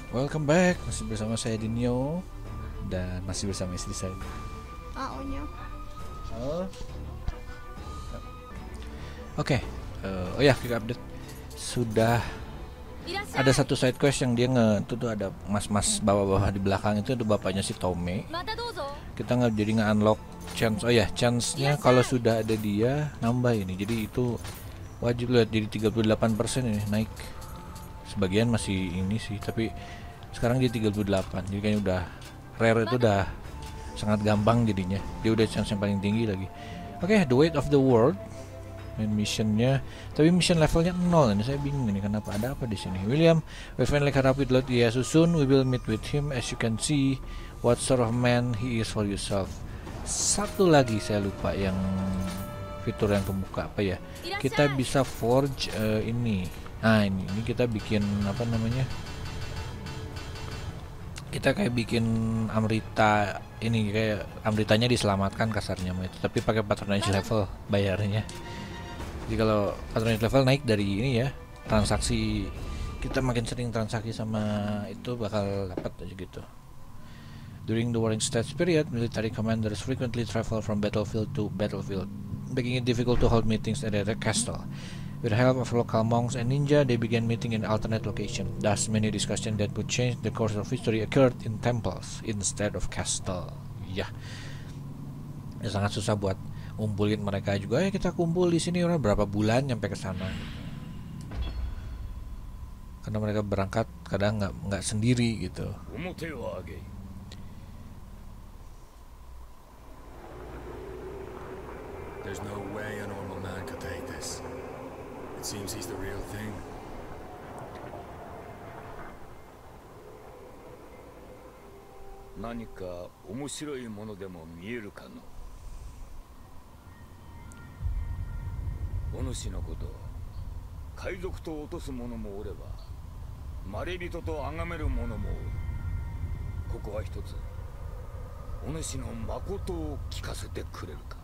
Welcome back, masih bersama saya Dinio dan masih bersama istri saya. Aunya. Oh, oke. Oh ya, quick update. Sudah ada satu side quest yang dia itu tuh ada mas-mas bawah-bawah di belakang itu bapaknya si Tome. Kita nggak jadi nge-unlock chance. Oh ya, chance-nya kalau sudah ada dia nambah ini. Jadi itu wajib lihat jadi 38% ini naik. Sebagian masih ini sih, tapi sekarang dia 38. Jadi kayaknya udah rare itu udah sangat gampang jadinya. Dia udah chance yang paling tinggi lagi. Oke, The Weight of the World. Main missionnya, tapi mission levelnya 0 ini saya bingung ini kenapa, ada apa di sini. William, we finally caught up with Lord Ieyasu soon. We will meet with him. As you can see, what sort of man he is for yourself. Satu lagi saya lupa yang fitur yang kebuka apa ya. Kita bisa forge ini. Nah ini kita bikin apa namanya? Kita kayak bikin Amrita ini, kayak Amritanya diselamatkan kasarnya itu, tapi pakai patronage level bayarnya. Jadi kalau patronage level naik dari ini ya, transaksi kita makin sering transaksi sama itu bakal dapat aja gitu. During the warring stage period, military commanders frequently travel from battlefield to battlefield, making it difficult to hold meetings at their castle. With the help of local monks and ninja, they began meeting in alternate locations. Thus, many discussions that would change the course of history occurred in temples instead of castle. Ya, sangat susah buat ngumpulin mereka juga. Ya kita kumpul di sini orang berapa bulan nyampe ke sana. Karena mereka berangkat kadang nggak sendiri gitu. There's no way a normal man could take this. It seems he's the real thing. Nanika 面白いものでも見えるかの。お主のこと、海賊と落とす者もおれば、まれびとと崇める者もおる。ここは一つ、お主の誠を聞かせてくれるか。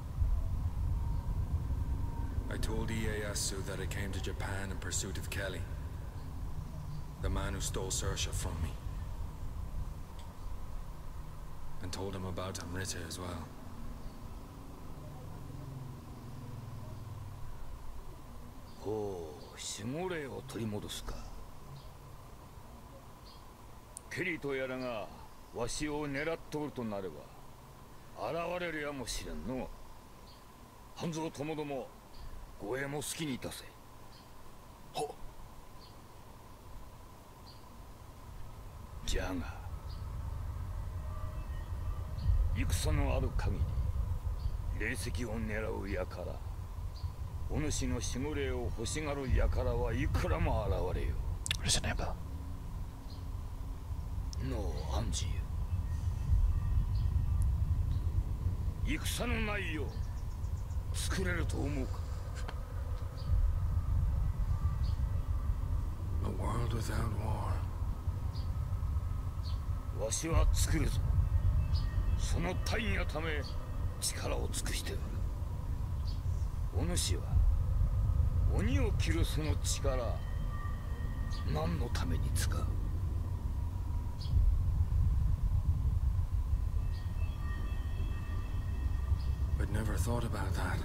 I told Ieyasu that I came to Japan in pursuit of Kelly, the man who stole Saoirse from me, and told him about Amrita as well. Oh, 守護霊を取り戻すか。ケリとやらがわしを狙っておるとなれば現れるやもしれんの。半蔵ともども護衛も好きにいたせ。 はっ。 じゃが戦のある限り霊石を狙う輩、お主の守護霊を欲しがる輩はいくらも現れよ。 Reasonable. のうアンジー、戦のないよう作れると思うか。 A world without war. わしは作るぞ。その大やため力を尽くしておる。お主は鬼を切るその力、何のために使う。 I'd never thought about that.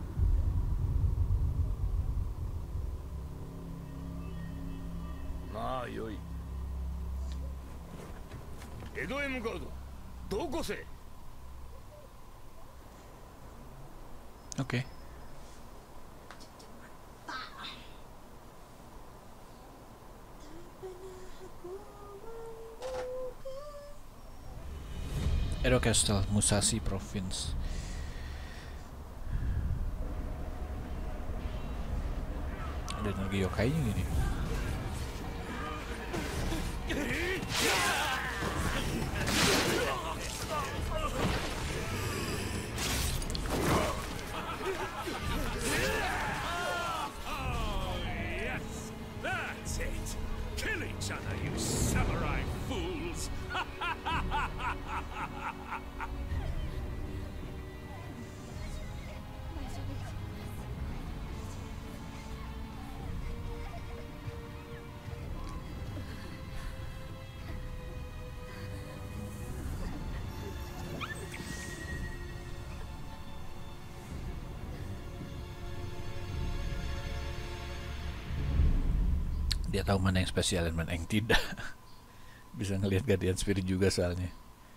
まあよい。江戸へ向かうぞ。どこせ。 Oke. Edo Castle, Musashi Province. Ada lagi yokainya gini. That's it! Kill each other, you samurai fools! Dia tahu mana yang spesial dan mana yang tidak. Bisa ngelihat Guardian Spirit juga soalnya.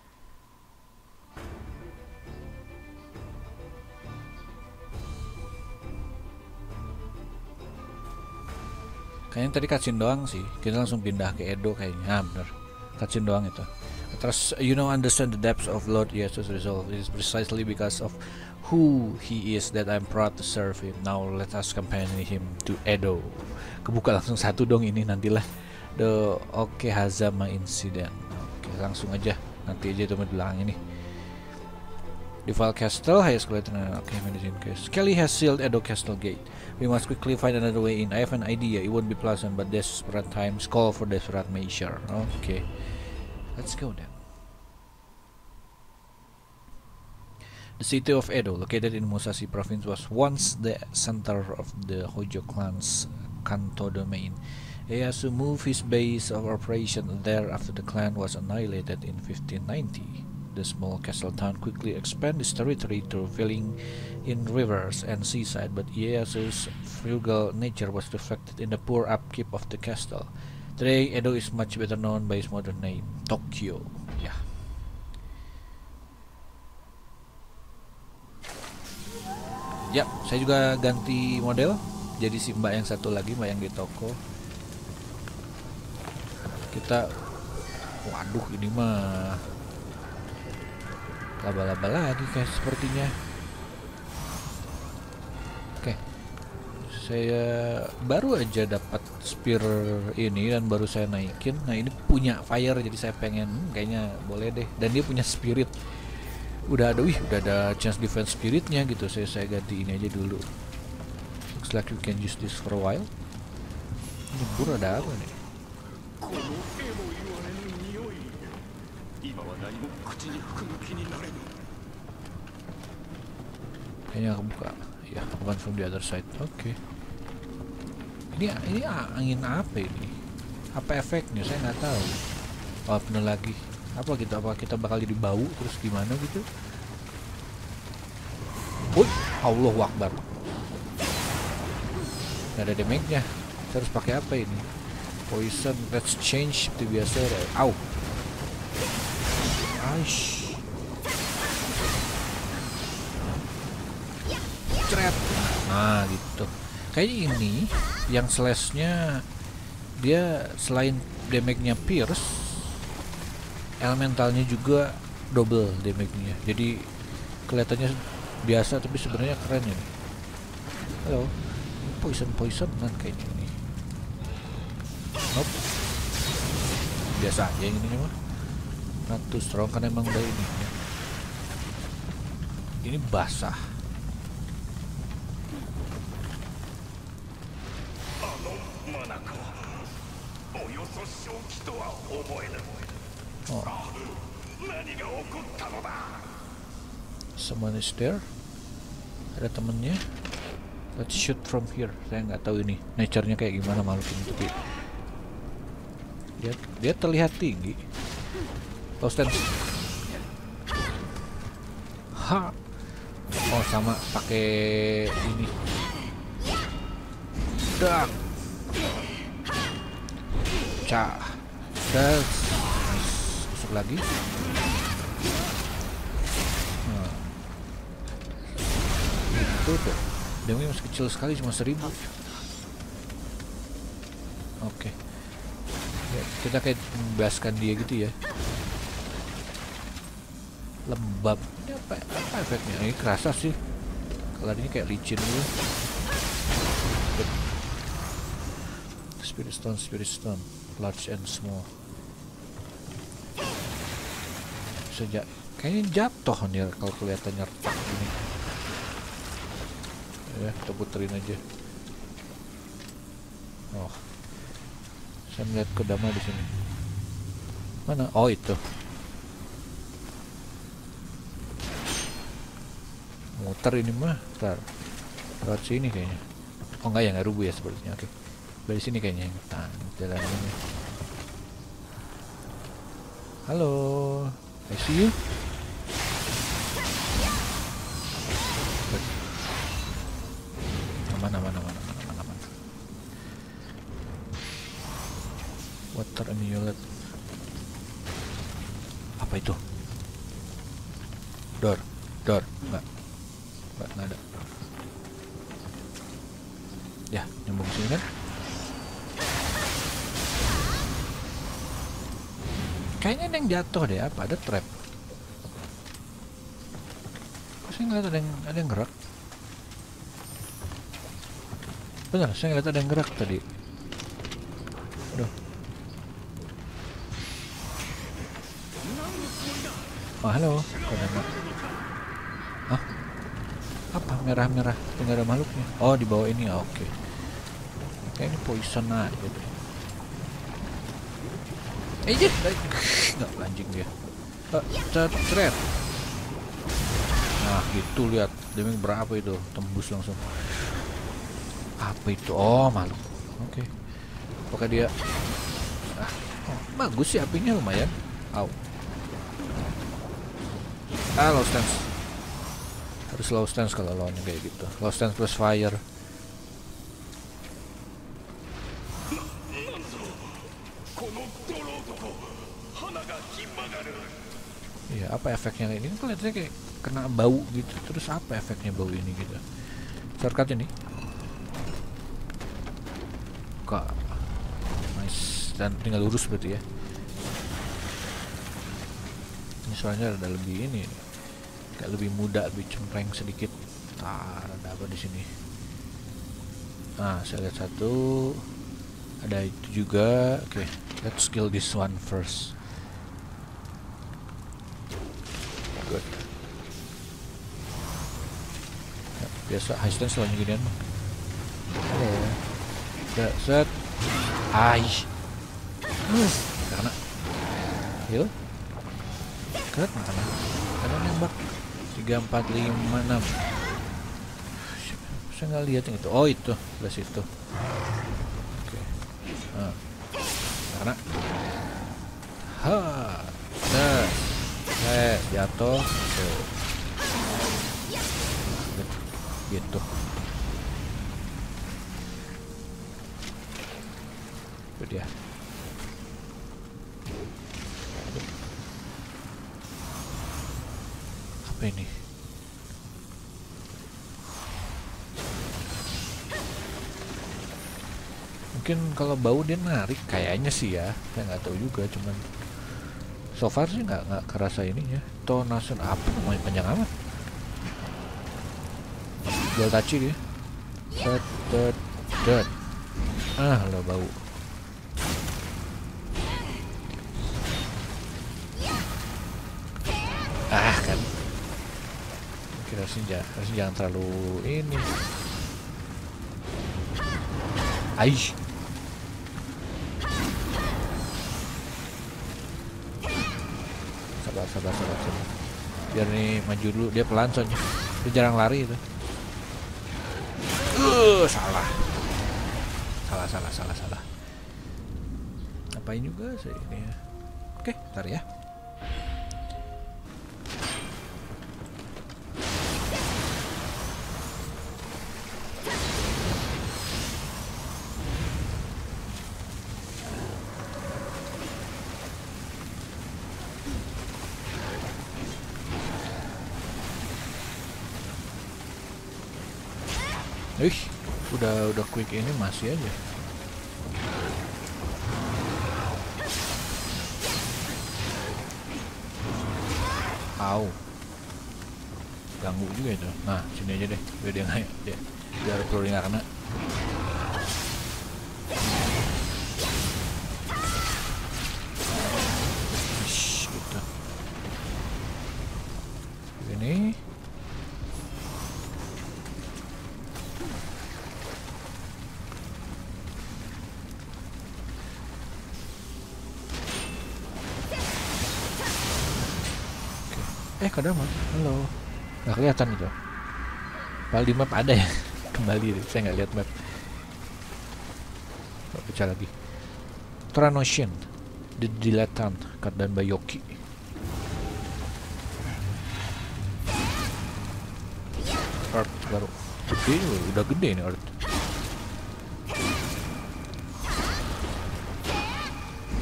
Kayaknya tadi cutscene doang sih. Kita langsung pindah ke Edo kayaknya. Bener. Cutscene doang itu. Terus understand the depths of Lord Ieyasu's resolve. It is precisely because of who he is that I'm proud to serve him. Now let us accompany him to Edo. Kebuka langsung satu dong ini nantilah. The Okehazama incident. Oke, langsung aja. Nanti aja itu di belakang ini. The Val Castle, highest lieutenant. Okay, medicine case. Kelly has sealed Edo Castle gate. We must quickly find another way in. I have an idea. It won't be pleasant, but desperate times call for desperate measure. Okay, let's go then. The city of Edo, located in Musashi Province, was once the center of the Hojo clan's Kanto domain. Ieyasu moved his base of operation there after the clan was annihilated in 1590. The small castle town quickly expanded its territory to filling in rivers and seaside, but Ieyasu's frugal nature was reflected in the poor upkeep of the castle. Today, Edo is much better known by its modern name, Tokyo. Ya. Ya, saya juga ganti model. Jadi si mbak yang satu lagi, mbak yang di toko. Kita, waduh ini mah laba-laba lagi kayak sepertinya. Oke, saya baru aja dapat spear ini dan baru saya naikin. Nah ini punya fire, jadi saya pengen kayaknya boleh deh. Dan dia punya spirit. Udah ada chance defense spiritnya gitu. Saya ganti ini aja dulu. Looks like you can use this for a while. Ini bur ada apa nih? Kayaknya kebuka. Ya, bukan from the other side. Oke. Ini angin apa ini? Apa efeknya? Saya nggak tahu. Oh, bener lagi. Apa gitu? Apa kita bakal jadi bau terus gimana gitu? Woi, Allahu Akbar. Nggak ada damage-nya. Saya harus pakai apa ini? Poison. Let's change seperti biasa. Au. Aish. Cret. Nah gitu. Kayaknya ini yang slashnya dia selain damage-nya pierce, elementalnya juga double damage-nya. Jadi kelihatannya biasa tapi sebenarnya keren ini. Halo. Poison kan kayaknya ini. Nope. Biasa aja ini mah. Not too strong kan emang udah ini ya. Ini basah. Oh. Someone is there. Ada temennya. Let's shoot from here. Saya nggak tahu ini nature-nya kayak gimana makhluk ini, tapi dia terlihat tinggi. Low stance. Ha. Oh sama pakai ini. Dak. Cah. Das. Masuk lagi. Nah. Itu tuh. Damage masih kecil sekali, cuma 1000. Oke. Ya, kita kayak membebaskan dia gitu ya. Lembab. Ini apa efeknya? Ini kerasa sih. Kalau ini kayak licin dulu. Spirit stone, large and small. Sejak kayaknya jatuh nih kalau kelihatannya retak ini. Ya, kita puterin aja. Oh, saya melihat kodama di sini. Mana? Oh itu. Muter ini mah, ntar lewat sini kayaknya. Oh enggak ya, nggak rubuh ya sepertinya. Oke, dari sini kayaknya yang jalan ini. Halo, I see you. Aman. Water amulet. Apa itu? Door. Enggak ada. Ya, nyambung sini kan? Kayaknya ada yang jatuh deh. Apa? Ada trap. Kok saya ngeliat ada yang gerak? Benar, saya ngeliat ada yang gerak tadi. Aduh. Oh, halo. Hah? Apa merah-merah? Tinggal ada makhluknya. Oh, di bawah ini. Oh, oke. Kayak ini poison aja deh. Nggak anjing dia. Ceret. Nah, gitu lihat. Damage berapa itu? Tembus langsung. Apa itu? Oh, makhluk. Oke. Pokoknya dia. Bagus sih apinya lumayan. Au. Low stance. Harus low stance kalau lawannya kayak gitu. Low stance plus fire. Iya, apa efeknya ini? Kan kelihatannya kayak kena bau gitu. Terus apa efeknya bau ini gitu? Shortcut ini. Kok nice, dan tinggal lurus berarti ya. Ini soalnya ada lebih ini, kayak lebih muda, lebih cempreng sedikit. Ada apa di sini? Nah, saya lihat satu, ada itu juga. Oke, let's kill this one first. Good. Ya, biasa high stance lawannya ginian. Halo. Ya, set. Karena heal. Keren mana? Karena nembak 3, 4, 5, 6. Saya nggak lihat yang itu. Oh, itu belas itu. Oke. Karena jatuh. Gitu. Itu dia. Apa ini? Mungkin kalau bau dia narik, kayaknya sih ya. Saya nggak tahu juga, cuman so far sih nggak kerasa ininya. Tonasun apa namanya, panjang amat. Jual taci dia. Lo bau. Kan. Kira sih jangan terlalu ini. Aish. Sabar. Biar nih maju dulu, dia pelan soalnya. Dia jarang lari itu. Salah. Apain juga sih ini ya. Oke, ntar ya. Udah quick ini masih aja. Ganggu juga itu. Nah, sini aja deh, biar dia nggak, biar peluru nggak kena. Gitu. Ini. Kadang mah, halo, nggak kelihatan itu. Padahal di map ada ya. Kembali deh, saya nggak lihat map. Baca lagi. Tranoshin, The Dilettante, dan Bayoki. Earth baru gede, udah gede nih Earth.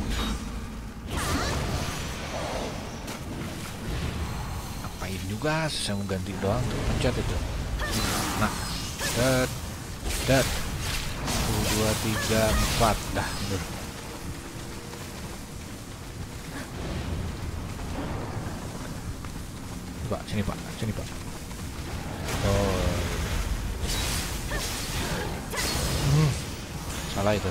gas, saya mau ganti doang tuh, pencet itu. Nah, dat, 1, 2, 3, 4, dah, mundur. Pak, sini Pak, sini Pak. Oh, salah itu.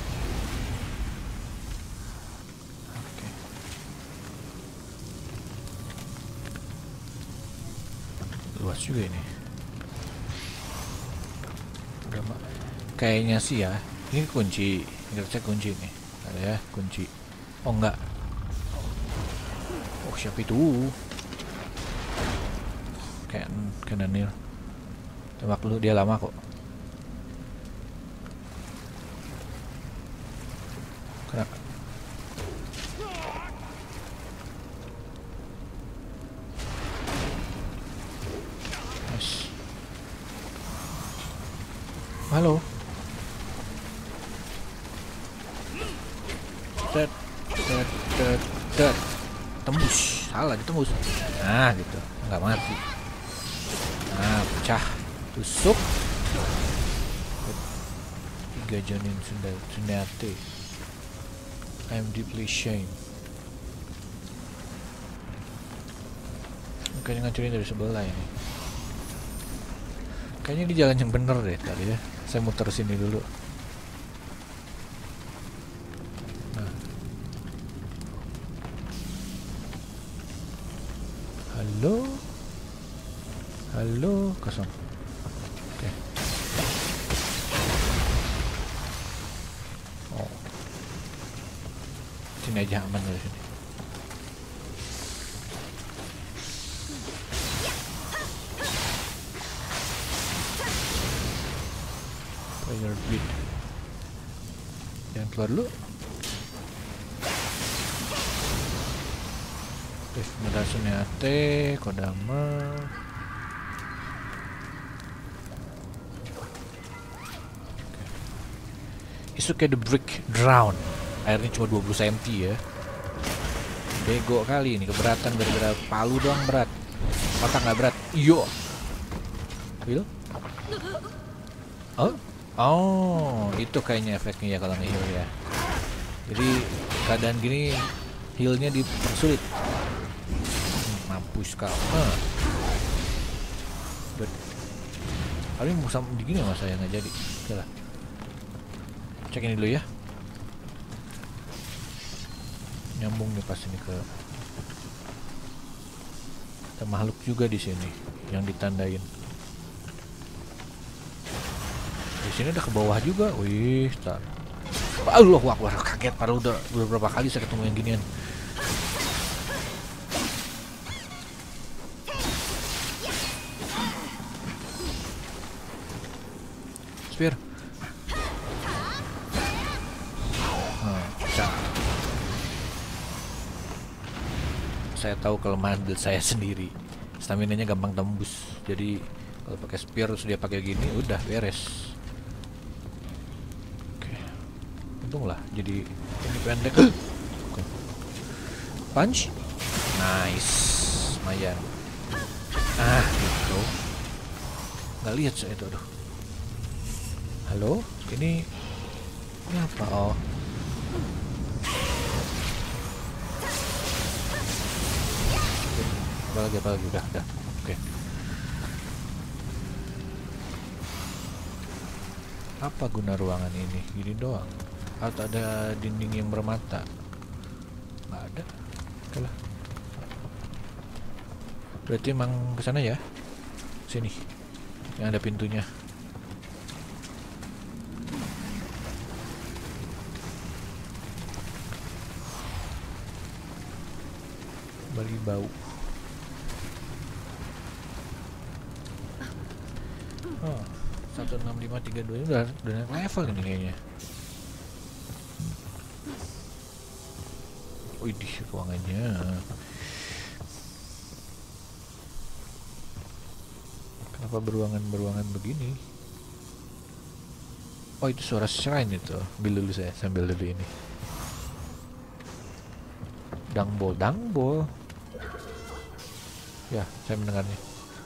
Oke. Luas juga ini. Udah, Mak. Kayaknya sih ya. Ini kunci. Nggak cek kunci nih. Ada ya kunci. Oh enggak. Oh siapa itu? Kayak Daniel. Tembak dulu, dia lama kok. Kenapa? Nice. Halo. Tembus. Salah, ditembus. Nah gitu, nggak mati. Nah, pecah. Tusuk. 3 janin Tsunade. I'm deeply ashamed. Kayaknya ngancurin dari sebelah ini. Kayaknya di jalan yang bener deh tadi ya. Saya muter sini dulu. Nah. Halo? Halo, kosong. Oke. Oh. Sini aja aman dari sini. Fire beat. Jangan keluar dulu. Terus Tsunade, Kodama. Isuke the Brick Drown. Airnya cuma 20 cm ya. Bego kali ini, keberatan gara-gara palu doang berat. Otak nggak berat. Iyo. Heal? Oh? Oh, itu kayaknya efeknya ya kalau nge-heal ya. Jadi keadaan gini healnya dipersulit. Mampus kau. Tapi mau sama begini mas saya nggak jadi. Oke lah. Cek ini dulu ya. Nyambung nih pas ini ke. Ada makhluk juga di sini yang ditandain. Di sini udah ke bawah juga. Wih, tar. Allahu Akbar, kaget padahal udah beberapa kali saya ketemu yang ginian. Spear. Saya tahu kelemahan build saya sendiri. Stamina-nya gampang tembus. Jadi kalau pakai spear terus dia pakai gini udah beres. Oke. Untunglah jadi ini pendek. Punch. Nice. Lumayan. Ah, gitu. Nggak lihat saya itu, aduh. Halo? Ini apa? Oh. Apalagi udah. Oke. Apa guna ruangan ini? Gini doang. Atau ada dinding yang bermata? Nggak ada. Oke lah. Berarti emang kesana ya? Sini. Yang ada pintunya. Balik bau. Oh, 16532 ini udah naik level ini kayaknya. Widih, ruangannya. Kenapa beruangan begini? Oh, itu suara shrine itu. Ambil dulu saya, sambil dulu ini. Dangbol. Ya, saya mendengarnya.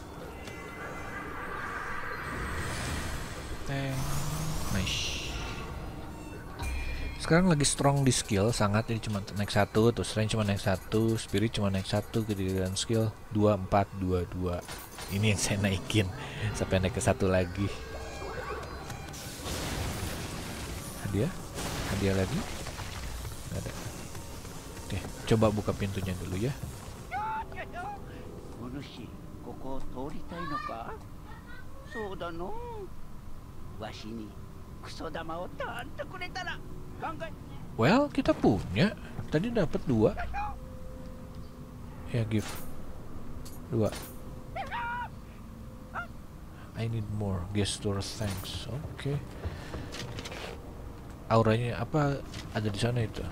Nice. Sekarang lagi strong di skill sangat, jadi cuma naik 1, terus range cuma naik 1, spirit cuma naik 1, kemudian skill 2, 4, 2, 2. Ini yang saya naikin sampai naik ke 1 lagi. Hadiah lagi. Nggak ada. Oke, coba buka pintunya dulu ya. Well, kita punya. Tadi dapat 2. Ya, give 2. I need more. Gesture thanks. Oke. Auranya apa ada di sana itu?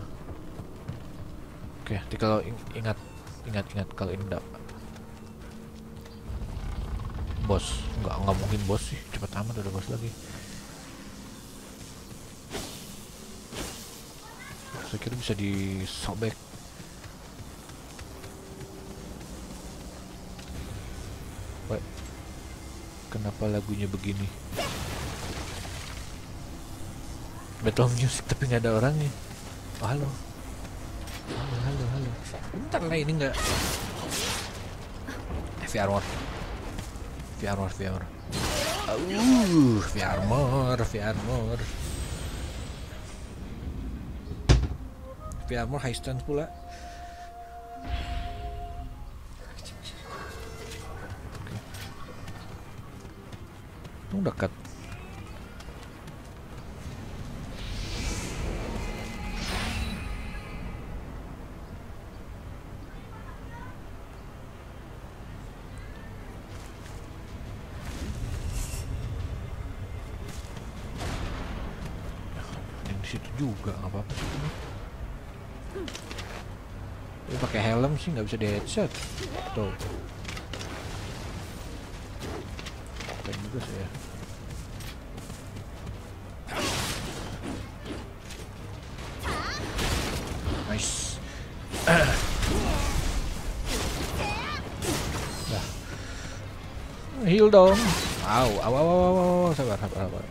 Oke, kalau ingat kalau ini dapat bos, nggak mungkin bos sih, cepet amat udah bos lagi. Saya kira bisa disobek. Wait, kenapa lagunya begini? Battle music tapi nggak ada orangnya. Oh, halo. Bentar lah, ini nggak. V-armor. V-armor high stance pula. Tunggu dekat. Situ juga nggak apa-apa sih. Tapi pakai helm sih nggak bisa di headset. Tuh. Keren juga sih ya. Nice. Dah. Heal dong. Wow. Sabar.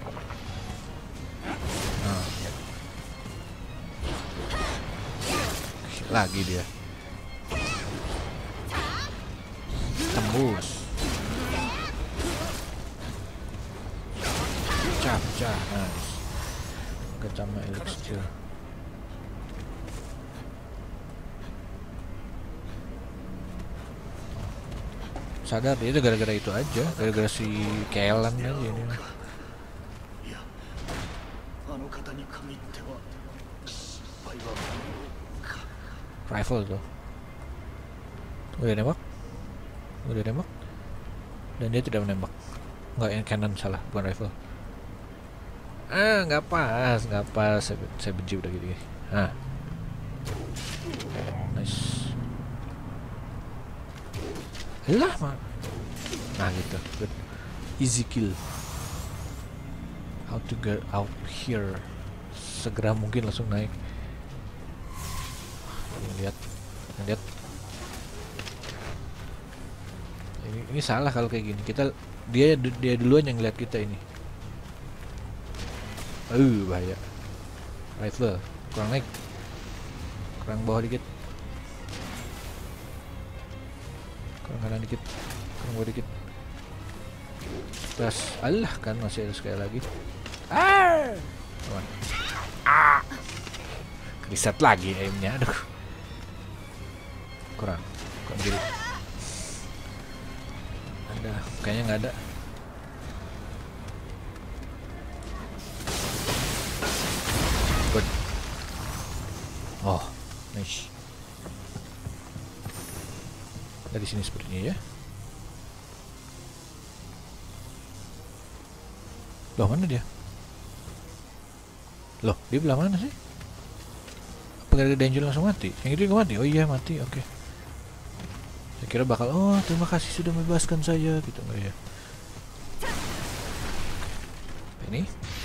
Lagi dia tembus, pecah, nice. Kecama elixir. Sadar dia itu gara-gara itu aja, gara-gara si Kelan aja ini. Rifle tuh. Udah nembak. Dan dia tidak menembak. Enggak, yang cannon salah, bukan rifle. Nggak pas. Saya benci udah gini. Nice. Lah, nah gitu. Good. Easy kill. How to get out here? Segera mungkin langsung naik. Lihat. Ini salah kalau kayak gini. Dia duluan yang lihat kita ini. Bahaya. Rifle kurang naik. Kurang bawah dikit. Kurang kanan dikit. Kurang bawah dikit. Terus, alah kan masih ada sekali lagi. Reset lagi aimnya. Aduh. Kurang diri. Ada, kayaknya nggak ada. Good. Oh, nice. Dari sini sepertinya ya. Loh, mana dia? Loh, dia belah mana sih? Apa gara-gara Danger langsung mati? Yang itu nggak mati? Oh iya, mati, oke. Saya kira bakal, terima kasih sudah membebaskan saya, gitu nggak ya? Ini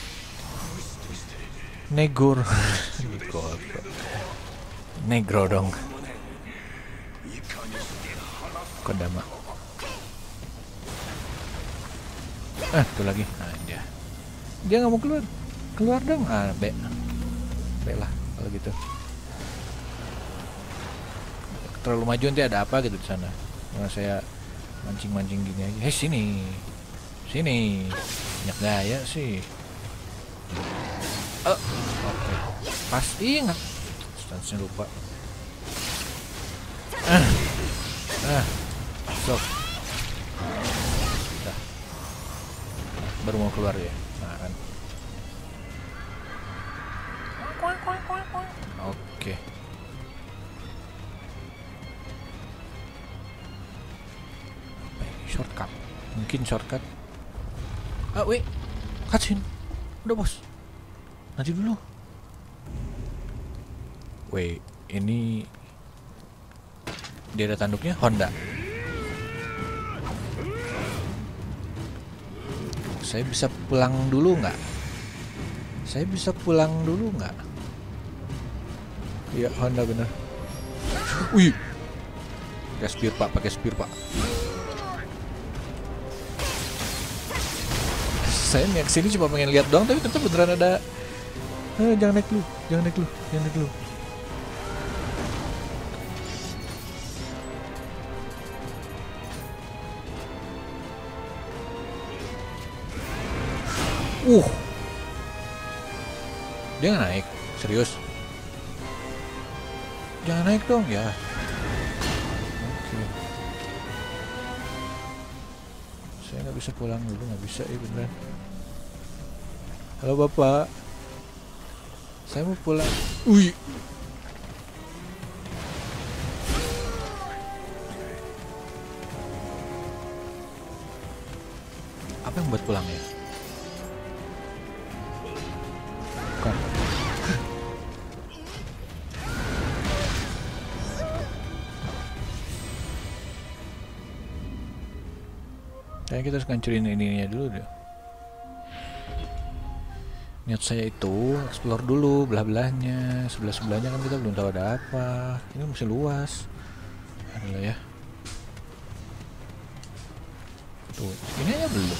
Negor. Negro dong. Kodama. Itu lagi. Nah, dia nggak mau keluar. Keluar dong. B lah kalau gitu. Terlalu maju nanti ada apa gitu di sana. Karena saya mancing gini aja. Sini. Banyak gaya sih. Oke. Pasti ingat. Stance-nya lupa. Sok. Udah. Baru mau keluar ya. Nah kan. Oke. Shortcut. Mungkin shortcut. Wait. Cutscene. Udah bos. Nanti dulu. Wait. Ini dia ada tanduknya Honda. Saya bisa pulang dulu nggak? Iya Honda bener. Wih. Pakai spear pak. Saya nih kesini cuma pengen lihat doang, tapi ternyata beneran ada. Jangan naik lu. Dia nggak naik, serius? Jangan naik dong ya. Oke. Saya nggak bisa pulang dulu, nggak bisa ya beneran. Halo bapak, saya mau pulang. Wih. Apa yang buat pulang ya? Bukan. Kayaknya kita harus ngancurin ininya dulu deh. Niat saya itu explore dulu belah-belahnya, sebelah-sebelahnya kan kita belum tahu ada apa. Ini masih luas. Adalah ya. Tuh, ini aja belum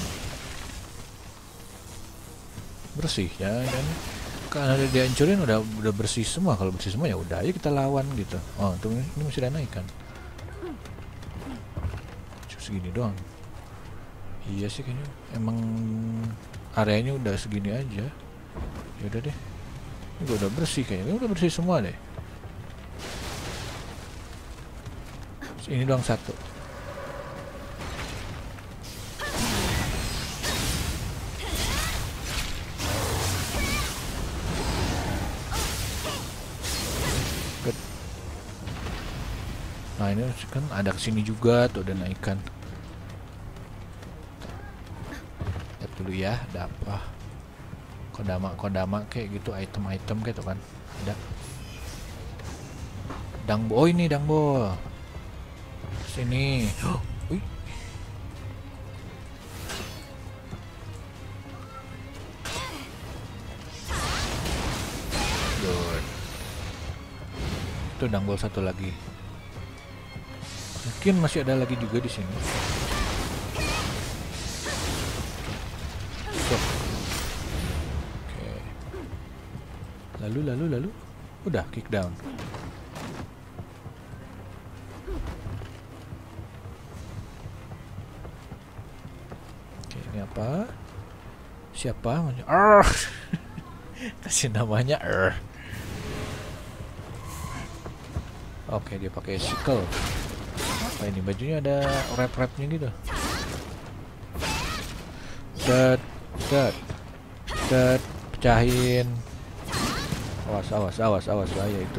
bersih ya kan. Karena udah dihancurin udah bersih semua. Kalau bersih semua ya udah aja kita lawan gitu. Oh, tuh ini masih ada naik kan. Cuma segini doang. Iya sih kayaknya emang areanya udah segini aja. Ya udah deh. Ini udah bersih kayaknya. Udah bersih semua deh. Ini doang satu. Good. Nah ini kan ada kesini juga tuh, ada naikan. Lihat dulu ya, ada apa? Kodama kayak gitu, item kayak tuh kan. Ada. Dangbo, oh ini Dangbo. Sini. Wih. Good. Itu Dangbol satu lagi. Mungkin masih ada lagi juga di sini. So. Oke. Lalu. Udah kick down. Oke, ini apa? Siapa? Kasih namanya Oke, dia pakai sickle. Apa ini? Bajunya ada wrap-wrapnya gitu. Pecahin. Awas bahaya itu.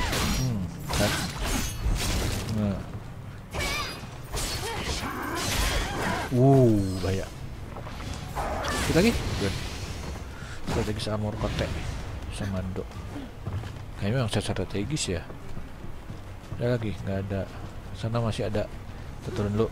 Nah. Bahaya. Kita lagi. Good. Strategis armor kotek sama do. Kayaknya yang set strategis ya. Ada lagi? Nggak ada. Sana masih ada. Kita turun dulu.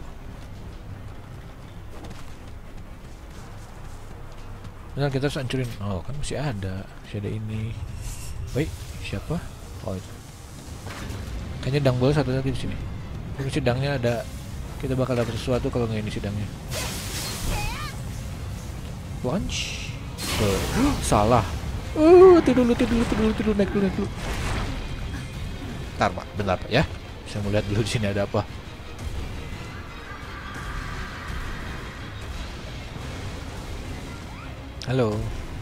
Bentar, kita harus hancurin. Oh kan masih ada ini. Baik, siapa? Oh itu. Kayaknya Dangbol satu lagi di sini. Ini sidangnya ada. Kita bakal dapat sesuatu kalau nggak ini sidangnya. Launch. Salah. Tidur dulu, naik dulu. Bentar Pak ya. Saya mau lihat dulu di sini ada apa. Halo.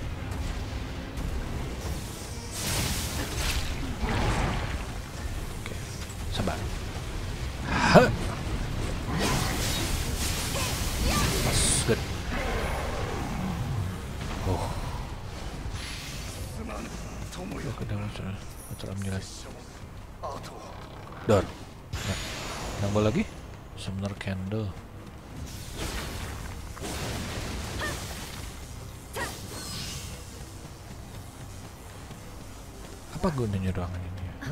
Oke, sabar. Pas, good. Ke dalam jelas. Door. Nambah lagi. Summoner candle. Apa gunanya ruangan ini ya?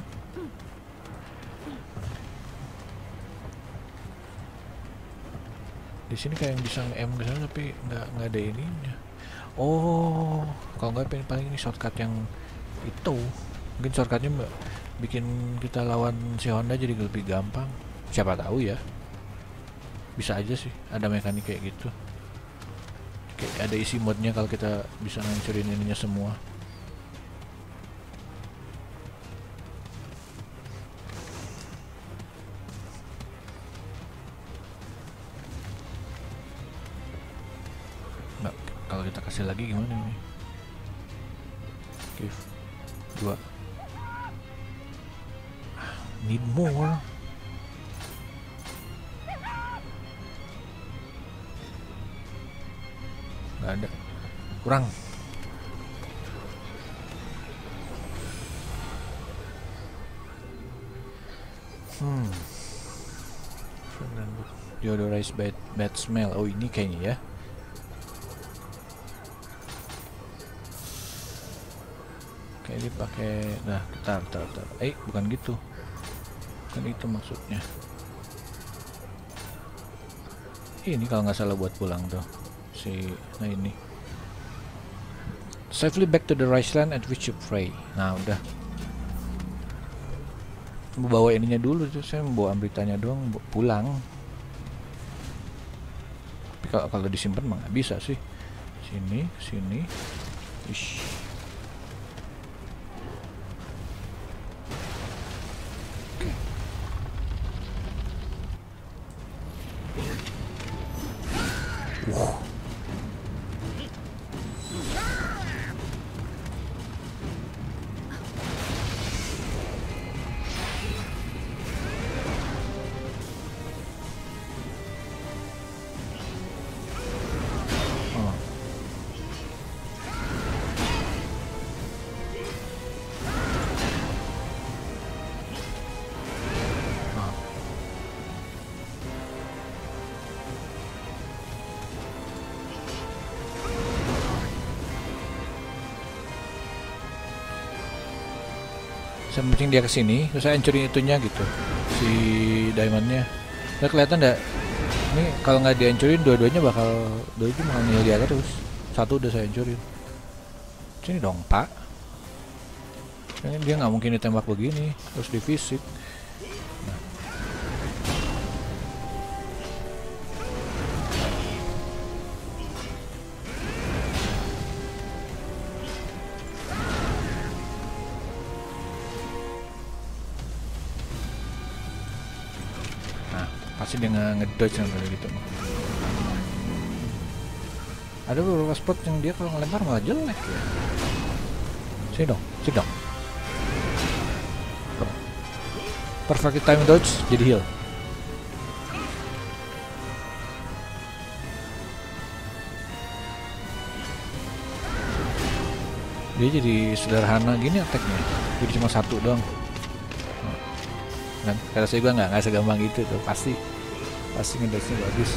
Di sini kayak yang bisa M ke sana tapi nggak ada ininya. Oh, kalau nggak paling ini shortcut yang itu. Mungkin shortcutnya bikin kita lawan si Honda jadi lebih gampang. Siapa tahu ya. Bisa aja sih ada mekanik kayak gitu. Kayak ada isi modnya kalau kita bisa ngancurin ininya semua. Nah, kalau kita kasih lagi gimana ini? Give 2. Need more. Nggak ada. Kurang. Deodorize bad smell. Oh ini kayaknya ya. Kayak dipakai. Nah, bentar. Bukan gitu. Kan itu maksudnya. Ini kalau nggak salah buat pulang tuh. Nah ini. Safely back to the rice land at which you pray. Nah udah. Mau bawa ininya dulu tuh. Saya mau bawa Amritanya doang pulang. Tapi kalau disimpan mah nggak bisa sih. Sini. Ish. Saya penting dia kesini, terus saya hancurin itunya gitu, si diamondnya. Nggak kelihatan nggak? Ini kalau nggak dihancurin dua-duanya bakal nihil dia terus. Satu udah saya hancurin. Sini dong Pak. Ini dia nggak mungkin ditembak begini, terus divisik. Pasti dia ngedodge yang kayak gitu. Ada beberapa spot yang dia kalau ngelempar malah jelek ya. Sini dong. Perfect time dodge jadi heal. Dia jadi sederhana gini attack-nya. Jadi cuma satu doang. Kan kata saya juga nggak segampang itu tuh, pasti ngedodge-nya bagus.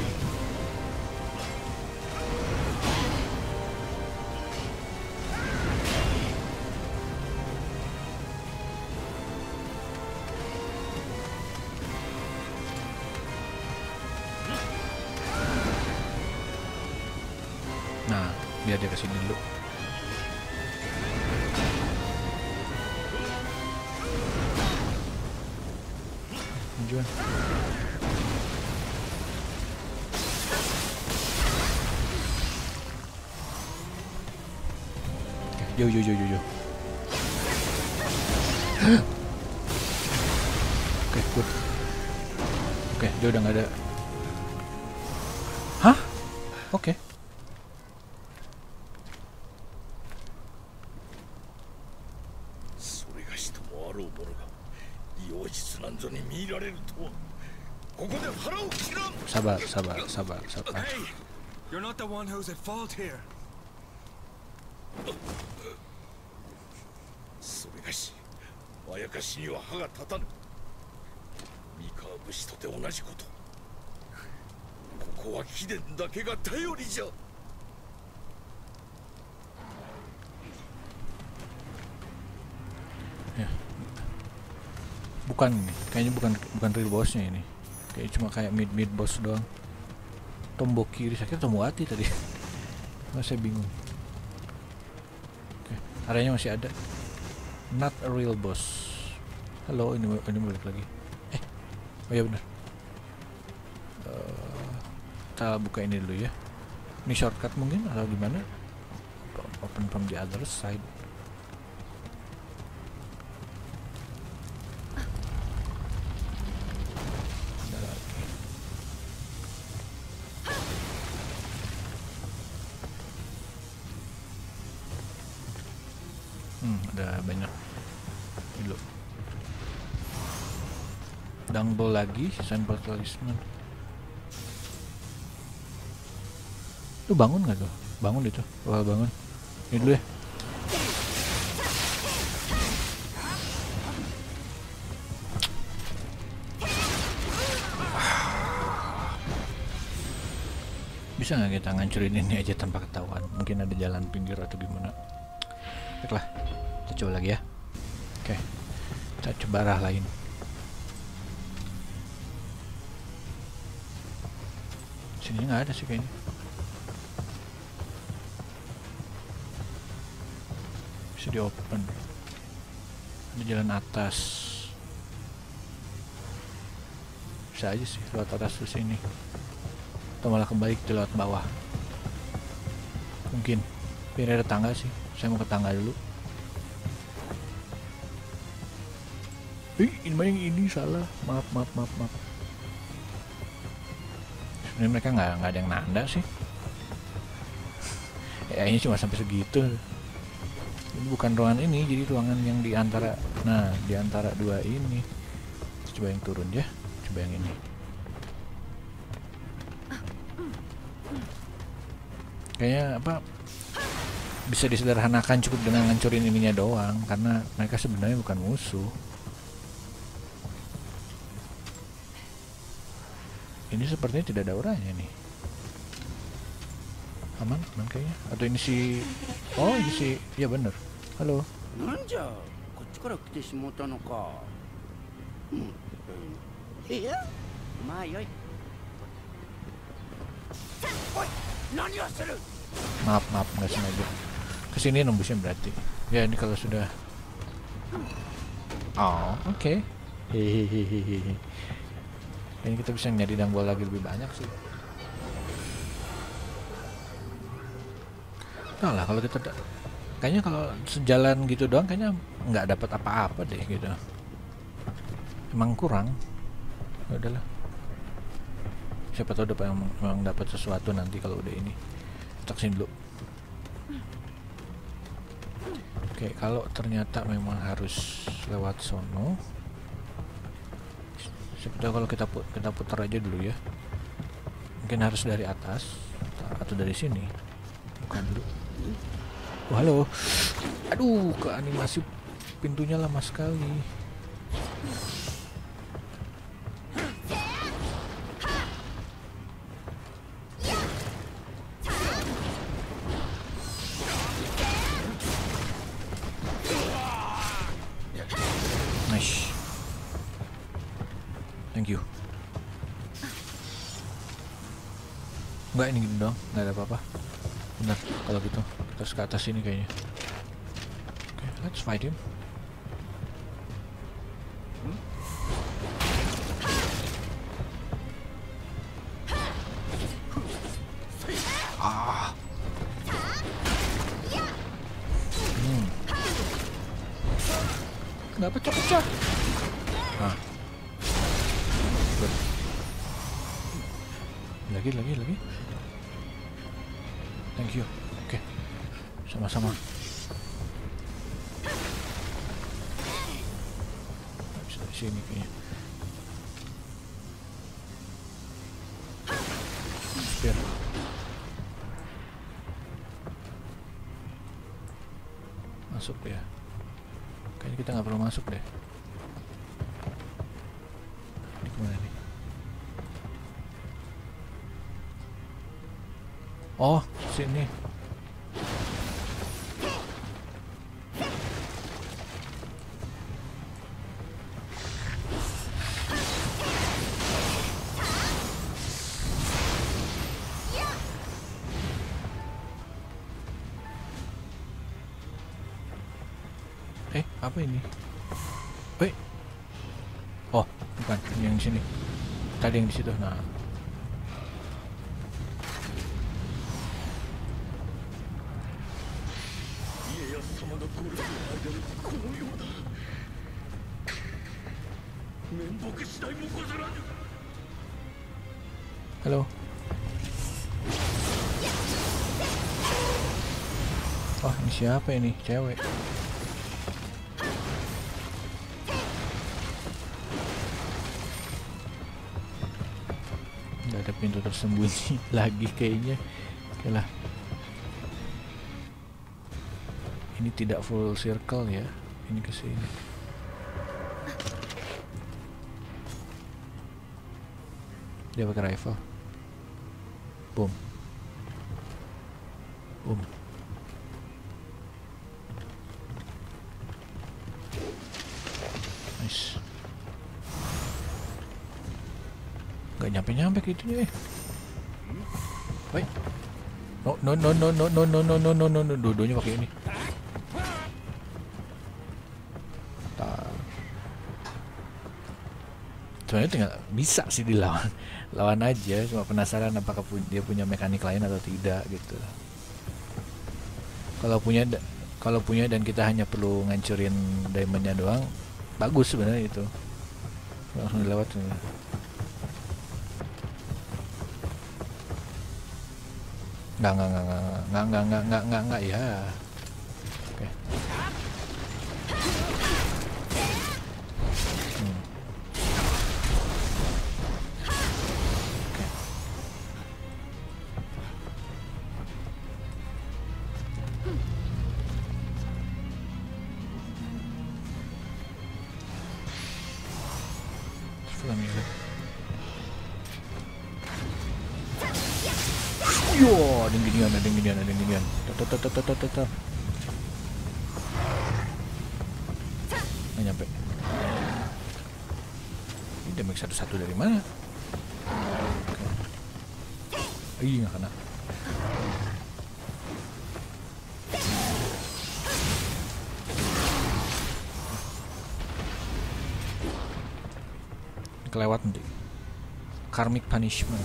Nah biar dia kesini dulu. Tujuan. Yo. Oke, good. Oke, dia udah nggak ada. Hah? Oke. それがしともあろうものが妖術なんぞに見入られるとはここで腹を切らん Sabar. Hey! You're not the one who's at fault here. それがしあやかしには歯が立たぬ三河武士とて同じことここは貴殿だけが頼りじゃ Bukan ini, kayaknya bukan real bossnya ini. Kayak cuma kayak mid boss doang. Tombok kiri, saya kira tombok hati tadi. Saya bingung. Oke, areanya masih ada. Not a real boss. Halo, ini balik lagi. Oh ya benar. Kita buka ini dulu ya. Ini shortcut mungkin atau gimana? Open from the other side. Ada banyak dulu. Dangball lagi, sampel talisman. Lu bangun nggak tuh? Bangun itu, bakal bangun. Ini dulu ya. Bisa nggak kita ngancurin ini aja tanpa ketahuan? Mungkin ada jalan pinggir atau gimana? Baiklah, kita coba lagi ya. Oke, kita coba arah lain. Sini nggak ada sih kayaknya. Bisa di open. Ada jalan atas. Bisa aja sih lewat atas terus ini. Atau malah kembali ke lewat bawah. Mungkin. Biar ada tangga sih. Saya mau ke tangga dulu. Ini salah. Maaf. Sebenarnya mereka nggak ada yang nanda sih. Kayaknya cuma sampai segitu. Ini bukan ruangan ini, jadi ruangan yang di antara. Nah, di antara dua ini. Coba yang turun ya. Coba yang ini. Kayaknya apa? Bisa disederhanakan cukup dengan ngancurin ininya doang, karena mereka sebenarnya bukan musuh. Ini sepertinya tidak ada orangnya nih. Aman kayaknya. Atau ini si... Oh ini si... Ya bener. Halo. Nanja, こっちから来てしまったのか。いや、まあよい。おい、何をする? Maaf, nggak sengaja. Kesini nembusnya berarti. Ya ini kalau sudah. Oh, oke. Hehehe. Ini kita bisa nyari dangball lagi lebih banyak sih. Nah lah kalau kita kayaknya kalau sejalan gitu doang kayaknya nggak dapat apa-apa deh gitu. Emang kurang. Ya udahlah. Siapa tahu memang dapat sesuatu nanti kalau udah ini. Kita kesini dulu. Oke, kalau ternyata memang harus lewat sono. Siapa tahu kalau kita putar aja dulu ya. Mungkin harus dari atas atau dari sini. Buka dulu. Oh, halo. Aduh, ke animasi pintunya lama sekali. Nice. Thank you. Enggak, ini gitu doang, nggak ada apa-apa. Benar, kalau gitu kita harus ke atas sini kayaknya. Oke, let's fight him. nggak pecah-pecah. Nah. Good. Lagi. Thank you. Oke. Sama-sama. Nggak bisa di sini kayaknya. Spear. Masuk ya. Kayaknya kita nggak perlu masuk deh. Ini kemana nih? Oh, sini. Apa ini? Wait. Oh, bukan yang di sini. Tadi yang di situ. Nah. Halo. Oh, ini siapa ini? Cewek. Ada pintu tersembunyi lagi kayaknya. Oke lah. Ini tidak full circle ya. Ini ke sini. Dia pakai rifle. Boom. Boom. Nice. Gak nyampe ke itu nih. Wait. No. Dua-duanya pakai ini. Sebenarnya tinggal bisa sih dilawan. Lawan aja, cuma penasaran apakah dia punya mekanik lain atau tidak gitu. Kalau punya dan kita hanya perlu ngancurin diamondnya doang, bagus sebenarnya itu. Langsung dilewat sebenarnya. Enggak ya. Oke. Yo, ada yang ginian. Tetap. Nggak nyampe. Ini damage satu-satu dari mana? Ih, nggak kena. Kelewat nanti. Karmic punishment.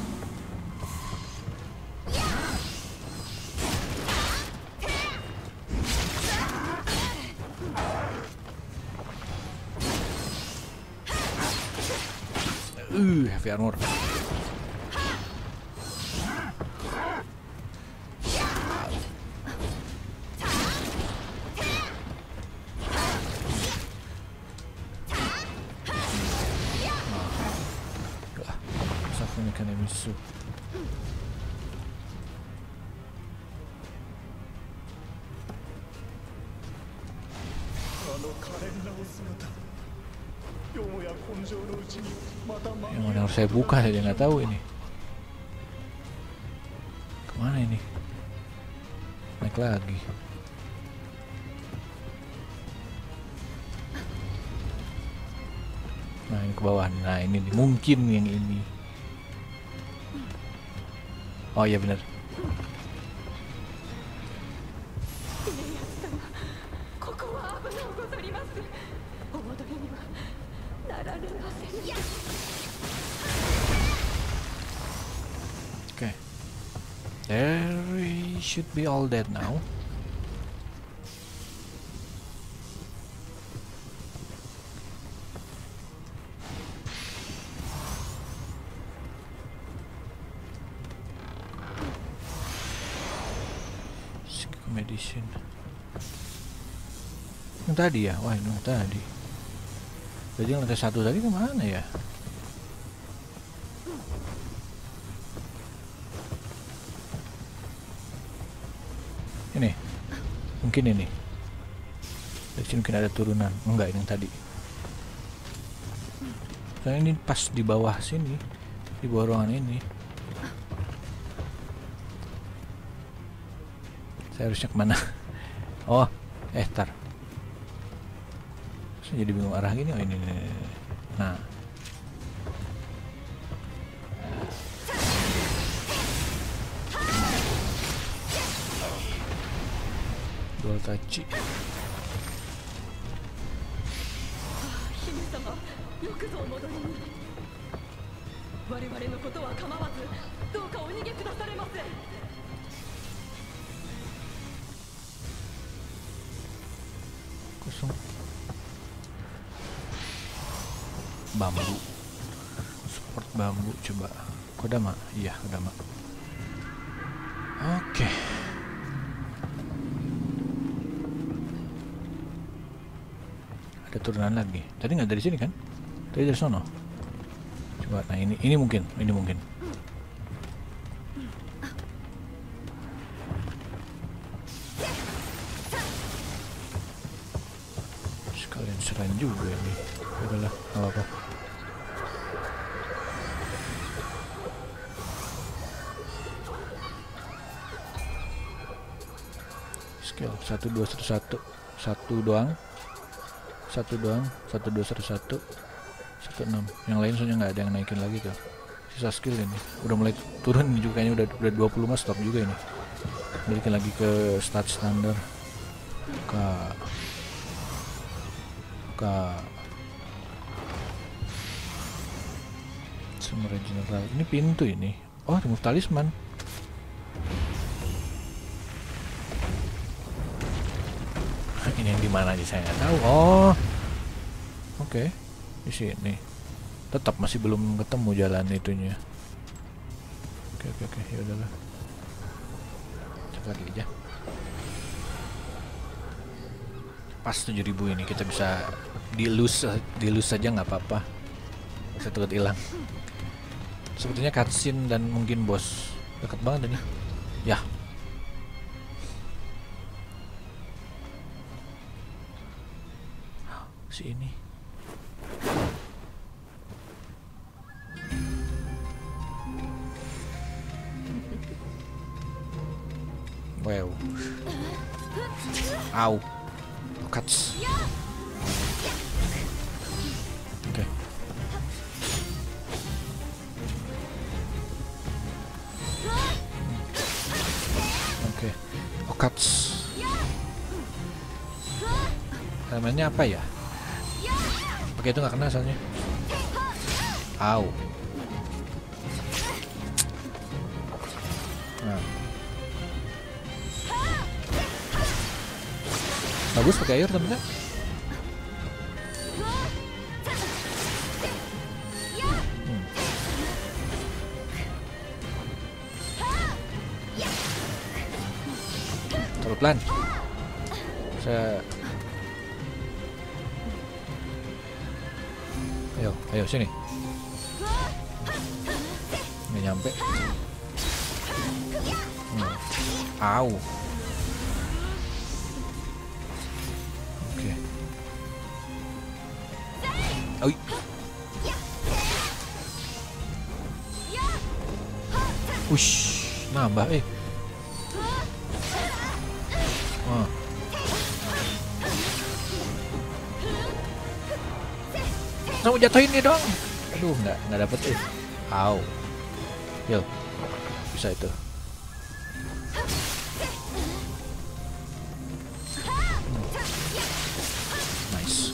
Heavy armor. Safanya kan emisu. Yang mana harus saya buka saja nggak tahu ini. Kemana ini? Naik lagi. Nah ini ke bawah. Nah ini mungkin yang ini. Oh iya benar. Okay. There should be all dead now. medicine. Yang tadi ya? Wah, ini yang tadi. Jadi yang lantai 1 tadi kemana ya? Ini. Mungkin ini. Dari sini mungkin ada turunan. Enggak, ini yang tadi. Soalnya ini pas di bawah sini. Di bawah ruangan ini. Saya harusnya kemana? Oh, tar. Saya jadi bingung arah gini. Oh, ini. Nah. Dual tachi. 姫様、よくぞお戻りに。我々のことは構わず、どうかお逃げくだされませ。 Kosong. Bambu. Support bambu coba. Kodama? Iya, Kodama. Oke. Ada turunan lagi. Tadi nggak dari sini kan? Tadi dari sono. Coba, nah ini mungkin, Sekalian serain juga ini. Udahlah, nggak apa-apa. Skill 1 2 1 1 1 doang. 1 doang, 1 2 1 1 1 6. Yang lain soalnya nggak ada yang naikin lagi tuh. Sisa skill ini udah mulai turun ini juga, kayaknya udah 20 mas stop juga ini. Balikin lagi ke stat standar. Sumber general. Ini pintu ini. Oh, remove talisman. Ini yang dimana aja saya nggak tahu. Oh, oke. Di sini. Tetap masih belum ketemu jalan itunya. Oke. Ya udahlah. Coba lagi aja. Pas 7.000 ini kita bisa dilus saja nggak apa-apa. Bisa takut hilang. Sebetulnya cutscene dan mungkin bos dekat banget ini. Ya. Si ini. Wow. Au. Cuts. Oke. Oke. Cuts. Namanya apa ya? Pakai itu nggak kena soalnya. Au. Nah. Bagus pakai air temen-temen. Terlalu pelan. Ayo sini. Nggak nyampe. Au. Oke. Oi. Ush, nambah Kamu jatuhin nih dong. Aduh, nggak dapet Au. Yo. Bisa itu. Nice.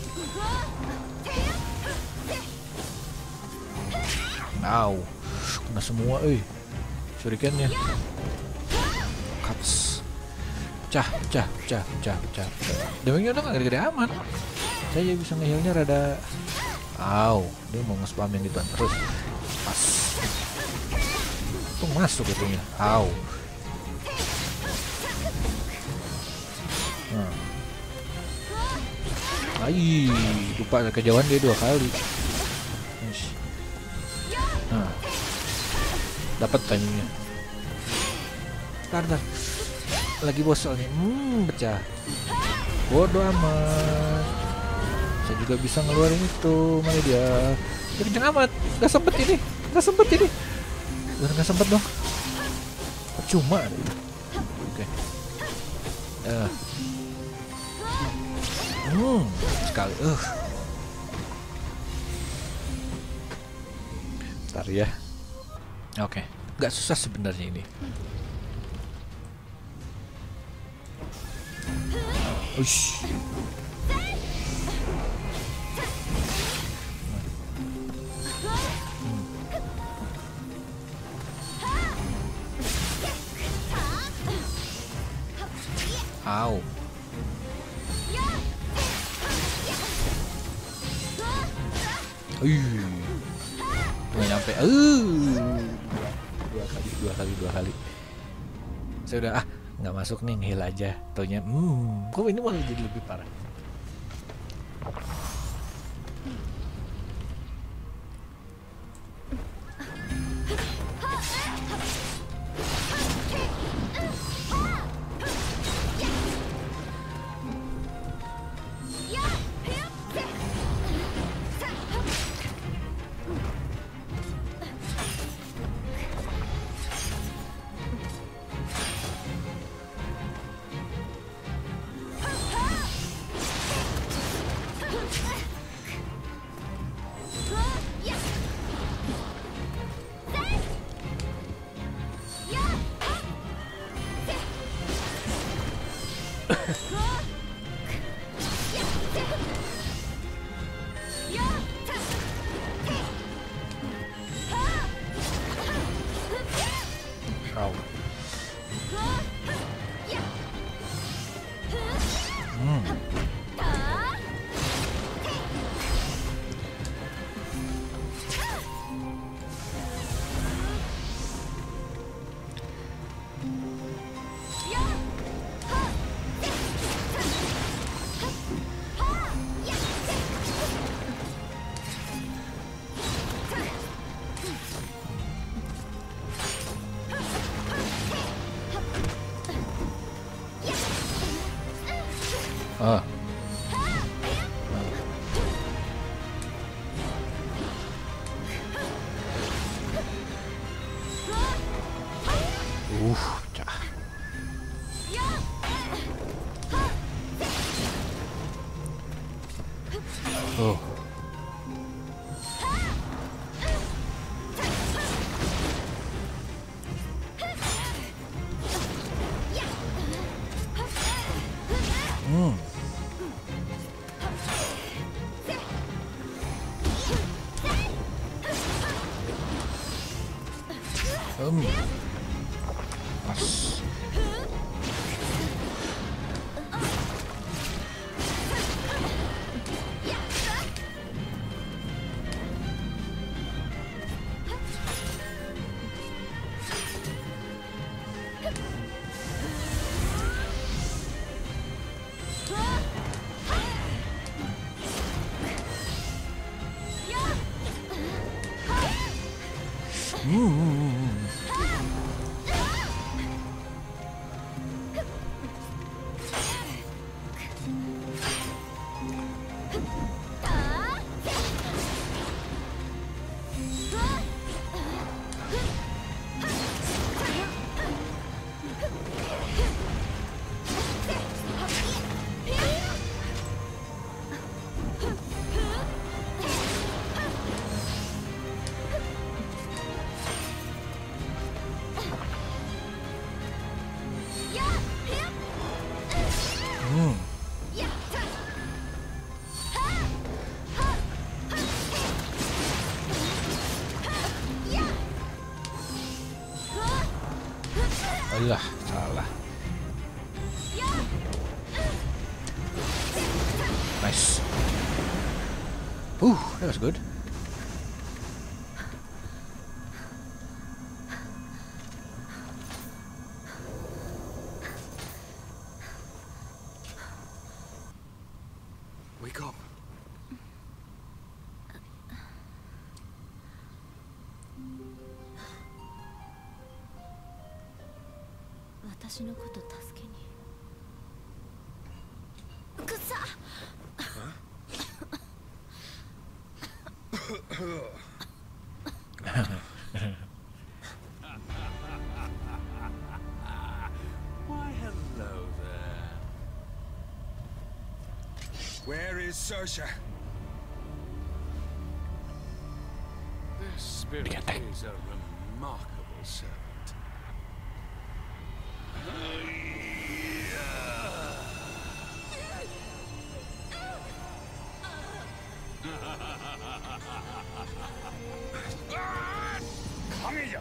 Au. Kena semua shurikennya. Cuts. Pecah. Damage-nya udah nggak gede-gede amat. Saya bisa nge-heal-nya rada. Au, dia mau nge-spam yang gituan terus. Pas. Tuh masuk itunya. Au. Ai, lupa kejauhan dia 2 kali. Nah, dapat timingnya. Bentar. Lagi bos soalnya. Pecah. Bodoh amat. Saya juga bisa ngeluarin itu. Mana dia? Dia kenceng amat. Gak sempet ini. Gak sempet dong. Cuma. Oke. Sekali. Bentar ya. Oke. Gak susah sebenarnya ini. Ush. Au. Nggak nyampe. Dua kali. Saya udah nggak masuk nih, ngeheal aja. Taunya kok ini malah jadi lebih parah. Pecah. Oh. Pas. Alah, salah. Nice. That was good. Wake up. 私のこと助けに。くっさ。 Why, hello there. Where is Saoirse? This spirit is a remarkable servant. Kamiじゃ。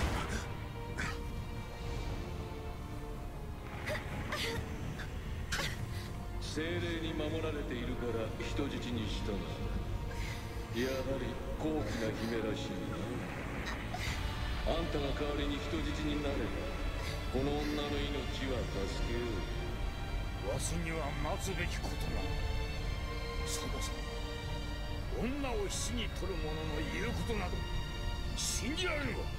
精霊に守られているから人質にしたが、やはり高貴な姫らしいな。あんたが代わりに人質になれば、この女の命は助けよう。 わしには待つべきことが。そもそも女を死に取る者の言うことなど信じられるわ。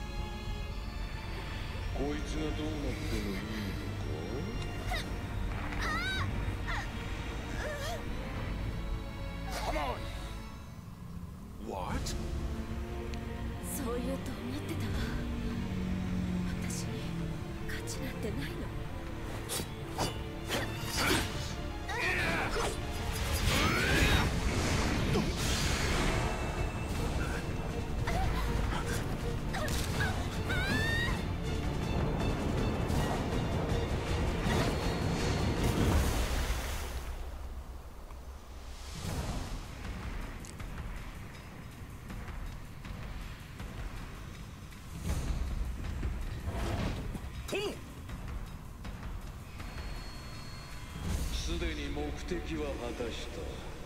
こいつがどうなってもいいのか。 構わん。 What? そう言うと思ってたわ。私に価値なんてないの。 すでに目的は果たした。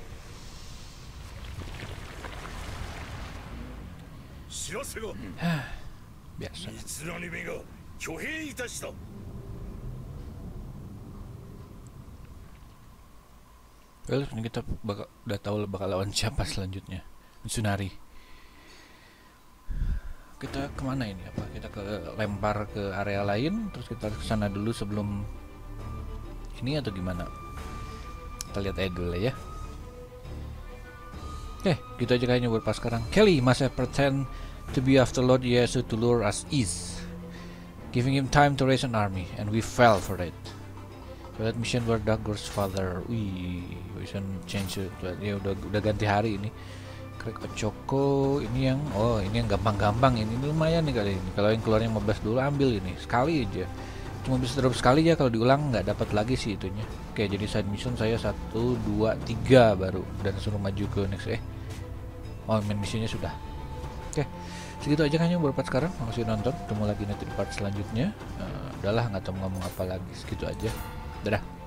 知らせが Biasa. 三成目が挙兵いたした。 Well, ini kita udah tahu bakal lawan siapa selanjutnya. Mitsunari. Kita kemana ini? Apa kita ke lempar ke area lain, terus kita ke sana dulu sebelum ini atau gimana? Kita lihat aja dulu ya. Oke, gitu aja kayaknya buat pas sekarang. Kelly must have pretend to be after Lord Ieyasu to lure us east, giving him time to raise an army, and we fell for it. So that mission were Dagor's father. Wih, mission change it. Ya udah ganti hari ini. Craig Ochoko ini yang ini yang gampang-gampang ini lumayan nih kali ini. Kalau yang keluarnya 15 dulu ambil ini sekali aja. Cuma bisa drop sekali ya, kalau diulang nggak dapat lagi sih itunya. Oke, jadi side mission saya 1, 2, 3 baru dan suruh maju ke next main missionnya sudah. Oke, segitu aja kayaknya buat part sekarang. Makasih nonton, ketemu lagi nanti di part selanjutnya. Udahlah nggak tahu ngomong apa lagi, segitu aja. Dadah.